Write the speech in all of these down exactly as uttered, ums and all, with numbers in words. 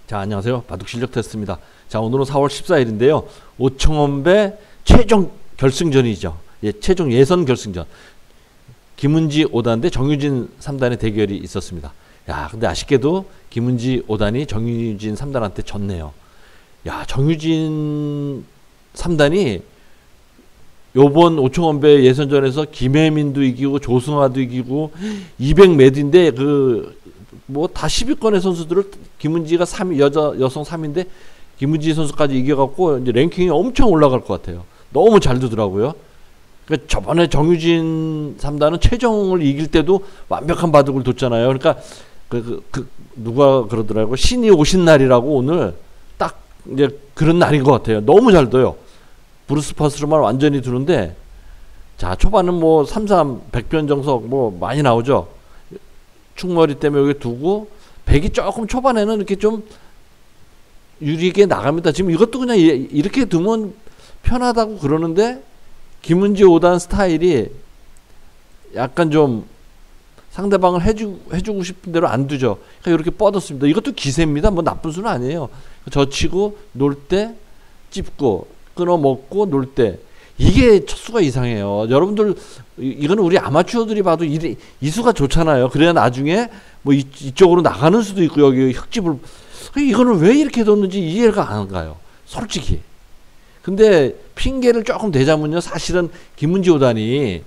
자, 안녕하세요. 바둑 실력 테스트입니다. 자, 오늘은 사월 십사일인데요. 오청원배 최종 결승전이죠. 예, 최종 예선 결승전. 김은지 오 단 대 정유진 삼 단의 대결이 있었습니다. 야, 근데 아쉽게도 김은지 오 단이 정유진 삼 단한테 졌네요. 야, 정유진 삼 단이 요번 오청원배 예선전에서 김혜민도 이기고 조승아도 이기고 이백 매드인데 그 뭐 다 십 위권의 선수들을 김은지가 삼 위, 여자 여성 삼 위인데 김은지 선수까지 이겨갖고 이제 랭킹이 엄청 올라갈 것 같아요. 너무 잘 두더라고요. 그러니까 저번에 정유진 삼 단은 최정을 이길 때도 완벽한 바둑을 뒀잖아요. 그러니까 그, 그, 그 누가 그러더라고요. 신이 오신 날이라고 오늘 딱 이제 그런 날인 것 같아요. 너무 잘 둬요. 브루스 퍼스로만 완전히 두는데, 자, 초반은 뭐 삼 삼 백변정석 뭐 많이 나오죠. 충머리 때문에 여기 두고 백이 조금 초반에는 이렇게 좀 유리하게 나갑니다. 지금 이것도 그냥 이렇게 두면 편하다고 그러는데 김은지 오 단 스타일이 약간 좀 상대방을 해주, 해주고 싶은 대로 안 두죠. 그러니까 이렇게 뻗었습니다. 이것도 기세입니다. 뭐 나쁜 수는 아니에요. 젖히고 놀 때 찝고 끊어먹고 놀 때 이게 첫 수가 이상해요. 여러분들 이거는 우리 아마추어들이 봐도 이, 이 수가 좋잖아요. 그래야 나중에 뭐 이, 이쪽으로 나가는 수도 있고 여기 흙집을 이거는 왜 이렇게 뒀는지 이해가 안 가요. 솔직히. 근데 핑계를 조금 대자면요. 사실은 김은지 오 단이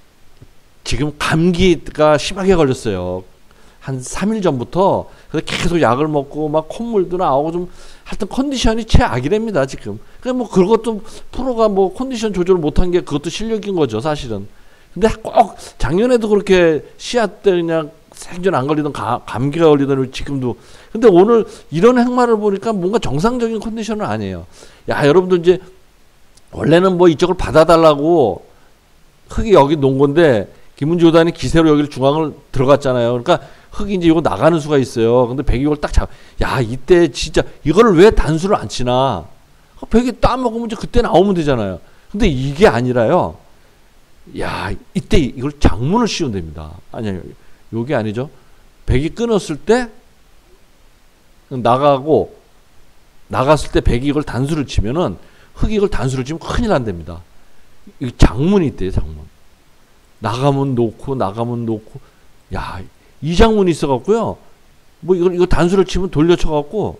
지금 감기가 심하게 걸렸어요. 한 삼 일 전부터. 그래서 계속 약을 먹고 막 콧물도 나오고 좀 하여튼 컨디션이 최악이랍니다 지금. 그러니까 뭐 그것도 프로가 뭐 컨디션 조절을 못한 게 그것도 실력인 거죠 사실은. 근데 꼭 작년에도 그렇게 시합 때 그냥 생전 안 걸리던 가, 감기가 걸리던 지금도. 근데 오늘 이런 행마를 보니까 뭔가 정상적인 컨디션은 아니에요. 야, 여러분들 이제 원래는 뭐 이쪽을 받아달라고 흙이 여기 놓은 건데 김은지 오 단이 기세로 여기를 중앙을 들어갔잖아요. 그러니까 흙이 이제 이거 나가는 수가 있어요. 근데 백이 이걸 딱 잡, 야, 이때 진짜 이거를 왜 단수를 안 치나? 백이 따먹으면 이제 그때 나오면 되잖아요. 근데 이게 아니라요. 야, 이때 이걸 장문을 씌우면 됩니다. 아니요, 요게 아니죠. 백이 끊었을 때 나가고 나갔을 때 백이 이걸 단수를 치면은 흙이 이걸 단수를 치면 큰일 난답니다. 이 장문이 있대요, 장문. 나가면 놓고 나가면 놓고. 야, 이 장문이 있어갖고요. 뭐 이걸 이거 단수를 치면 돌려쳐갖고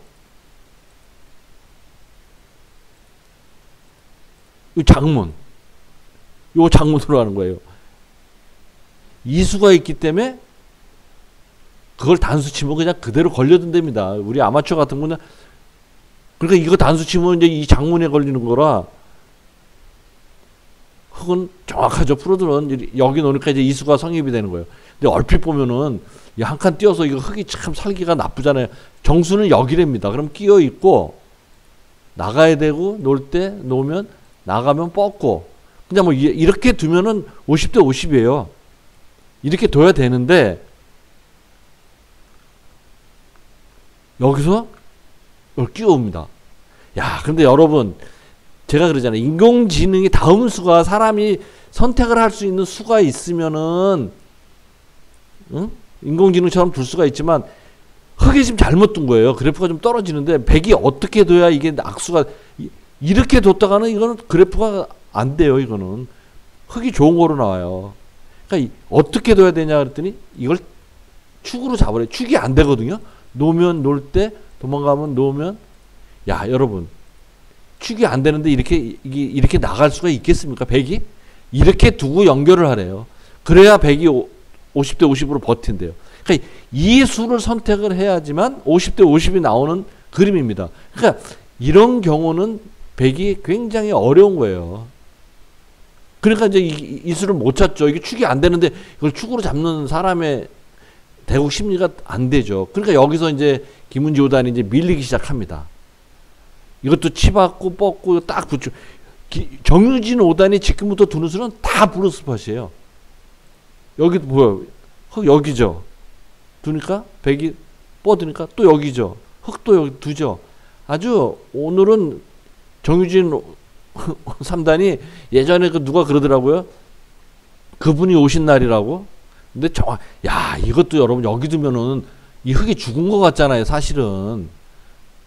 이 장문, 요 장문으로 하는 거예요. 이수가 있기 때문에 그걸 단수 치면 그냥 그대로 걸려든답니다. 우리 아마추어 같은 거는 그러니까 이거 단수 치면 이제 이 장문에 걸리는 거라. 흙은 정확하죠. 프로들은 여기 놓으니까 이제 이수가 성립이 되는 거예요. 근데 얼핏 보면은 한 칸 띄어서 이거 흙이 참 살기가 나쁘잖아요. 정수는 여기랍니다. 그럼 끼어 있고 나가야 되고 놀 때 놓으면 나가면 뻗고 그냥 뭐 이렇게 두면은 오십 대 오십이에요. 이렇게 둬야 되는데 여기서 이걸 끼워옵니다. 야, 근데 여러분 제가 그러잖아요. 인공지능이 다음 수가 사람이 선택을 할 수 있는 수가 있으면은 응? 인공지능처럼 둘 수가 있지만 흙이 지금 잘못 둔 거예요. 그래프가 좀 떨어지는데 백이 어떻게 둬야 이게 악수가 이렇게 뒀다가는 이거는 그래프가 안 돼요. 이거는 흙이 좋은 거로 나와요. 그러니까 어떻게 둬야 되냐 그랬더니 이걸 축으로 잡으래. 축이 안 되거든요. 놓으면 놓을 때 도망가면 놓으면. 야, 여러분 축이 안 되는데 이렇게 이렇게 나갈 수가 있겠습니까? 백이 이렇게 두고 연결을 하래요. 그래야 백이 오십 대 오십으로 버틴대요. 그러니까 이 수를 선택을 해야지만 오십 대 오십이 나오는 그림입니다. 그러니까 이런 경우는 백이 굉장히 어려운 거예요. 그러니까 이제 이, 이 수를 못 찾죠. 이게 축이 안 되는데 이걸 축으로 잡는 사람의 대국 심리가 안 되죠. 그러니까 여기서 이제 김은지 오 단이 이제 밀리기 시작합니다. 이것도 치받고 뻗고 딱 붙여. 정유진 오 단이 지금부터 두는 수는 다 브루스팟이에요. 여기 뭐야? 흙 여기죠. 두니까 백이 뻗으니까 또 여기죠. 흙도 여기 두죠. 아주 오늘은 정유진 삼 단이 예전에 그 누가 그러더라고요. 그분이 오신 날이라고. 근데 저, 야, 이것도 여러분 여기 두면은 이 흙이 죽은 것 같잖아요, 사실은.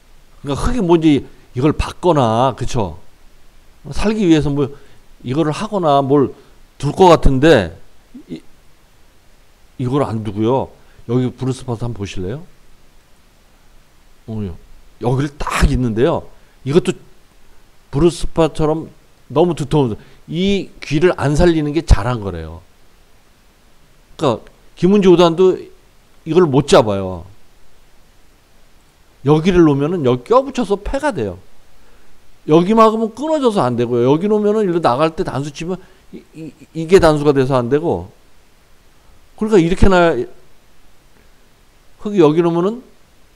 그러니까 흙이 뭔지 이걸 받거나, 그쵸? 살기 위해서 뭐 이거를 하거나 뭘 둘 것 같은데 이, 이걸 안 두고요. 여기 브루스파트 한번 보실래요? 어, 여기를 딱 있는데요. 이것도 브루스파처럼 너무 두터운, 이 귀를 안 살리는 게 잘한 거래요. 그러니까 김은지 오단도 이걸 못 잡아요. 여기를 놓으면은 여기 껴붙여서 패가 돼요. 여기 막으면 끊어져서 안 되고요. 여기 놓으면은 일로 나갈 때 단수 치면 이, 이, 이게 단수가 돼서 안 되고, 그러니까 이렇게 나 흙이 여기 놓으면은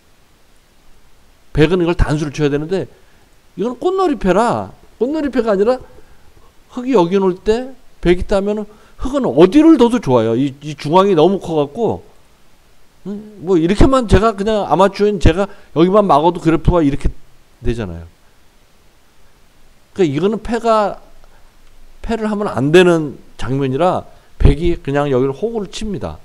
백은 이걸 단수를 쳐야 되는데 이건 꽃놀이패라. 꽃놀이패가 아니라 흙이 여기 놓을 때 백이 따면은 흙은 어디를 둬도 좋아요. 이, 이 중앙이 너무 커갖고, 음, 뭐 이렇게만 제가 그냥 아마추어인 제가 여기만 막아도 그래프가 이렇게 되잖아요. 그러니까 이거는 패가 패를 하면 안 되는 장면이라 백이 그냥 여기를 호구를 칩니다.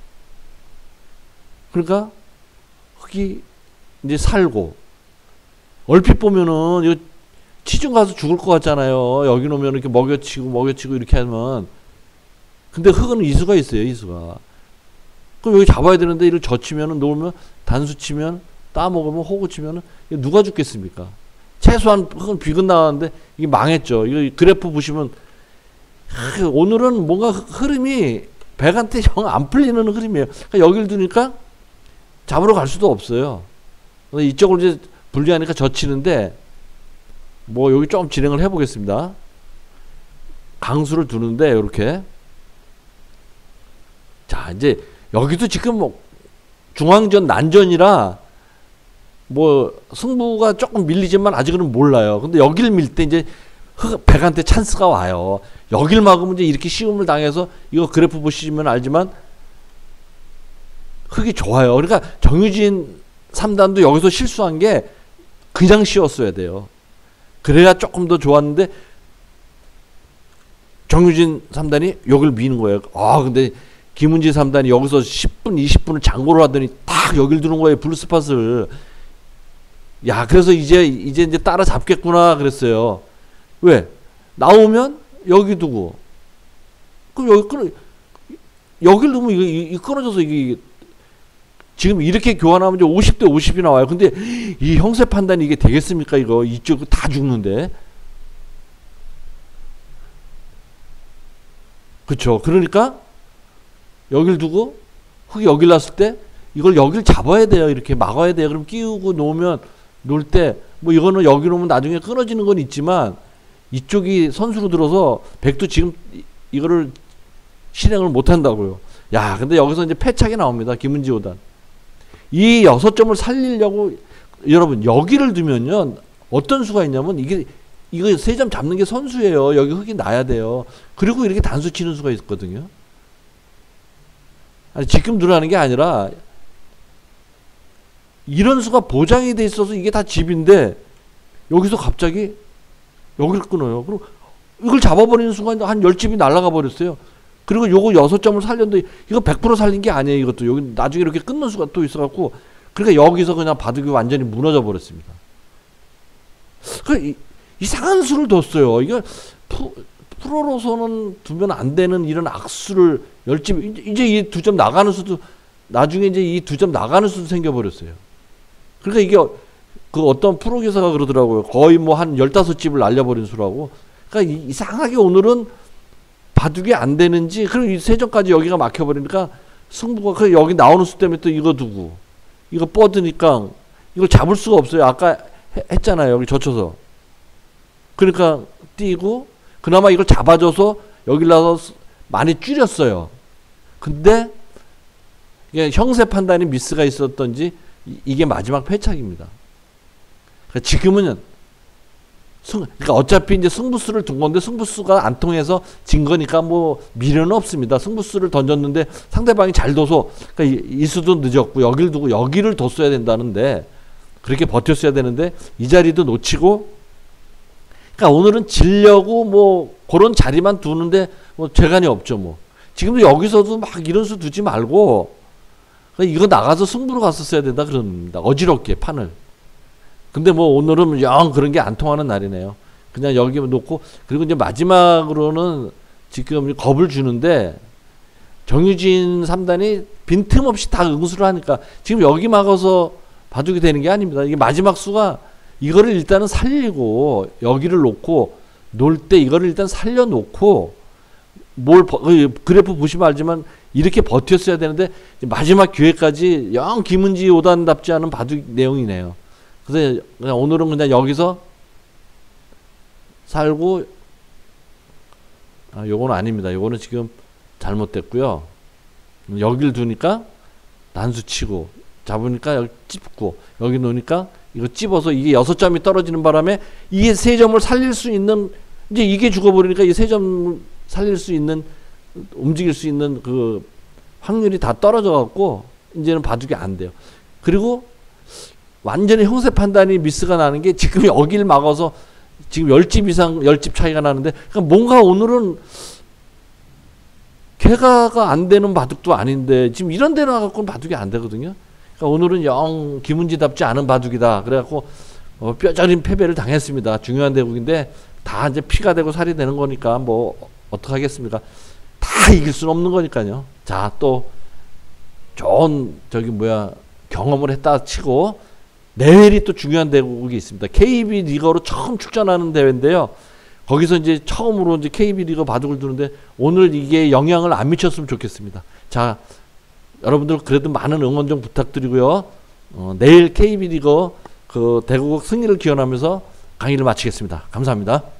그러니까 흙이 이제 살고, 얼핏 보면은 이거 치중 가서 죽을 것 같잖아요. 여기 놓으면 이렇게 먹여치고 먹여치고 이렇게 하면. 근데 흙은 이수가 있어요. 이수가. 그럼 여기 잡아야 되는데 이를 젖히면은 놓으면 단수 치면 따먹으면 호구 치면은 누가 죽겠습니까? 최소한 흙은 비근 나왔는데 이게 망했죠. 이거 그래프 보시면 오늘은 뭔가 흐름이 백한테 정 안 풀리는 흐름이에요. 그러니까 여기를 두니까 잡으러 갈 수도 없어요. 이쪽으로 이제 분리하니까 젖히는데, 뭐 여기 좀 진행을 해보겠습니다. 강수를 두는데 이렇게, 자 이제 여기도 지금 뭐 중앙전 난전이라 뭐 승부가 조금 밀리지만 아직은 몰라요. 근데 여기를 밀 때 이제 백한테 찬스가 와요. 여길 막으면 이제 이렇게 시험을 당해서, 이거 그래프 보시면 알지만 흙이 좋아요. 그러니까 정유진 삼 단도 여기서 실수한 게 그냥 씌웠어야 돼요. 그래야 조금 더 좋았는데 정유진 삼 단이 여기를 미는 거예요. 아 근데 김은지 삼 단이 여기서 십 분 이십 분을 장고를 하더니 딱 여기를 두는 거예요. 블루스팟을. 야 그래서 이제 이제 이제 따라잡겠구나 그랬어요. 왜? 나오면 여기 두고, 그럼 여기 끊어, 여기를 두면 이거, 이거 끊어져서 이게 지금 이렇게 교환하면 이제 오십 대 오십이 나와요. 근데 이 형세 판단이 이게 되겠습니까? 이거 이쪽 다 죽는데. 그쵸? 그러니까 여길 두고 흙이 여길 났을 때 이걸 여길 잡아야 돼요. 이렇게 막아야 돼요. 그럼 끼우고 놓으면, 놓을 때 뭐 이거는 여기 놓으면 나중에 끊어지는 건 있지만 이쪽이 선수로 들어서 백도 지금 이거를 실행을 못 한다고요. 야, 근데 여기서 이제 패착이 나옵니다. 김은지 오단. 이 여섯 점을 살리려고 여러분 여기를 두면요. 어떤 수가 있냐면 이게 이거 세 점 잡는 게 선수예요. 여기 흙이 나야 돼요. 그리고 이렇게 단수 치는 수가 있거든요. 아니, 지금 들어가는 게 아니라 이런 수가 보장이 돼 있어서 이게 다 집인데 여기서 갑자기 여기를 끊어요. 그리고 이걸 잡아버리는 순간 한 열 집이 날아가 버렸어요. 그리고 요거 여섯 점을 살렸는데 이거 백 퍼센트 살린 게 아니에요. 이것도 여기 나중에 이렇게 끊는 수가 또 있어갖고, 그러니까 여기서 그냥 바둑이 완전히 무너져 버렸습니다. 그 이상한 수를 뒀어요. 이거 프, 프로로서는 두면 안 되는 이런 악수를 열 집, 이제 이 두 점 나가는 수도 나중에 이제 이 두 점 나가는 수도 생겨버렸어요. 그러니까 이게 그 어떤 프로 기사가 그러더라고요. 거의 뭐 한 열다섯 집을 날려버린 수라고. 그러니까 이상하게 오늘은 바둑이 안 되는지, 그리고 이 세 점까지 여기가 막혀버리니까 승부가, 그 여기 나오는 수 때문에 또 이거 두고 이거 뻗으니까 이걸 잡을 수가 없어요. 아까 해, 했잖아요. 여기 젖혀서. 그러니까 뛰고 그나마 이걸 잡아줘서 여기 나서 많이 줄였어요. 근데 이게 형세 판단이 미스가 있었던지 이, 이게 마지막 패착입니다. 그러니까 지금은 승, 그러니까 어차피 이제 승부수를 둔 건데 승부수가 안 통해서 진 거니까 뭐 미련은 없습니다. 승부수를 던졌는데 상대방이 잘 둬서, 그러니까 이, 이 수도 늦었고 여기를 두고 여기를 뒀어야 된다는데 그렇게 버텼어야 되는데 이 자리도 놓치고, 그러니까 오늘은 지려고 뭐 그런 자리만 두는데 뭐 재간이 없죠. 뭐 지금도 여기서도 막 이런 수 두지 말고 그러니까 이거 나가서 승부로 갔었어야 된다 그럽니다. 어지럽게 판을. 근데 뭐 오늘은 영 그런 게 안 통하는 날이네요. 그냥 여기 놓고, 그리고 이제 마지막으로는 지금 겁을 주는데 정유진 삼 단이 빈틈없이 다 응수를 하니까 지금 여기 막아서 바둑이 되는 게 아닙니다. 이게 마지막 수가 이거를 일단은 살리고 여기를 놓고 놀 때 이거를 일단 살려놓고 뭘 버, 그래프 보시면 알지만 이렇게 버텼어야 되는데 마지막 기회까지 영 김은지 오 단답지 않은 바둑 내용이네요. 그래서 그냥 오늘은 그냥 여기서 살고, 아, 요거는 아닙니다. 요거는 지금 잘못됐고요. 여기를 두니까 난수 치고 잡으니까 여기 찝고 여기 놓으니까 이거 찝어서 이게 여섯 점이 떨어지는 바람에 이게 세 점을 살릴 수 있는, 이제 이게 죽어버리니까 이 세 점을 살릴 수 있는, 움직일 수 있는 그 확률이 다 떨어져 갖고 이제는 바둑이 안 돼요. 그리고 완전히 형세 판단이 미스가 나는 게 지금 여기를 막아서 지금 십 집 이상, 십 집 차이가 나는데, 그러니까 뭔가 오늘은 개가가 안 되는 바둑도 아닌데 지금 이런 데로 나갖고는 바둑이 안 되거든요. 그러니까 오늘은 영 김은지답지 않은 바둑이다. 그래갖고 어, 뼈저린 패배를 당했습니다. 중요한 대국인데 다 이제 피가 되고 살이 되는 거니까 뭐 어떡하겠습니까? 다 이길 수는 없는 거니까요. 자, 또 좋은 저기 뭐야 경험을 했다 치고 내일이 또 중요한 대국이 있습니다. 케이비 리거로 처음 출전하는 대회인데요. 거기서 이제 처음으로 이제 케이비 리거 바둑을 두는데 오늘 이게 영향을 안 미쳤으면 좋겠습니다. 자, 여러분들 그래도 많은 응원 좀 부탁드리고요. 어, 내일 케이비 리거 그 대국역 승리를 기원하면서 강의를 마치겠습니다. 감사합니다.